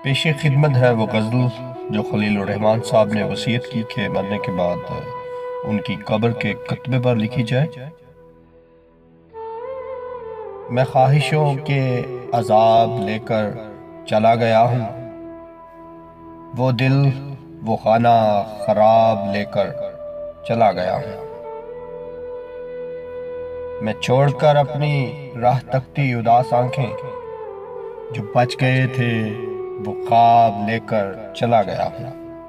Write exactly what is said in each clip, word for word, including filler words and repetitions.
پیش خدمت ہے وہ غزل جو خلیل الرحمن صاحب نے وصیت کی کہ مرنے کے بعد ان کی قبر کے کتبے پر لکھی جائے۔ میں خواہشوں کے عذاب لے کر چلا گیا ہوں، وہ دل وہ خانہ خراب لے کر چلا گیا ہوں۔ میں چھوڑ کر اپنی راہ تکتی اداس آنکھیں، جو بچ گئے تھے وہ خواب لے کر چلا گیا ہوں۔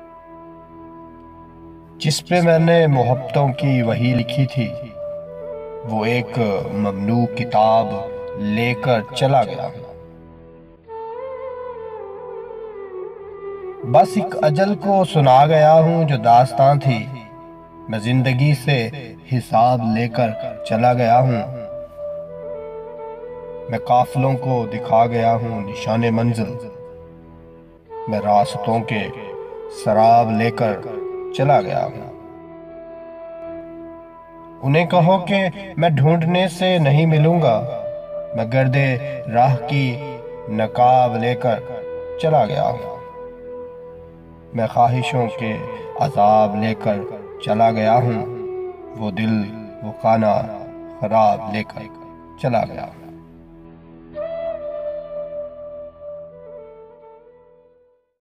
جس پہ میں نے محبتوں کی وحی لکھی تھی، وہ ایک ممنوع کتاب لے کر چلا گیا ہوں۔ بس ایک اجل کو سنا گیا ہوں جو داستان تھی، میں زندگی سے حساب لے کر چلا گیا ہوں۔ میں قافلوں کو دکھا گیا ہوں نشان منزل، میں راستوں کے سراب لے کر چلا گیا ہوں۔ انہیں کہو کہ میں ڈھونڈنے سے نہیں ملوں گا، میں گرد راہ کی نقاب لے کر چلا گیا ہوں۔ میں خواہشوں کے عذاب لے کر چلا گیا ہوں، وہ دل وہ خانہ خراب لے کر چلا گیا ہوں۔